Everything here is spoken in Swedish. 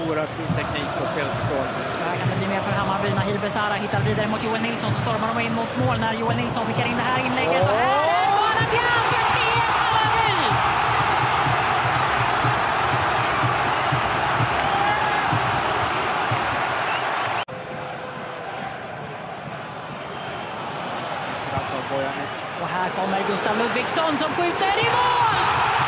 oerhört fin teknik och spelförståelse. Här kan det bli mer för Hاماربي när Hilbesara hittar vidare mot Joel Nilsson som stormar de in mot mål när Joel Nilsson skickar in det här inlägget. Och här är bollen till Jazz för 3-1 Hاماربي! Och här kommer Gustav Ludvigsson som skjuter i mål!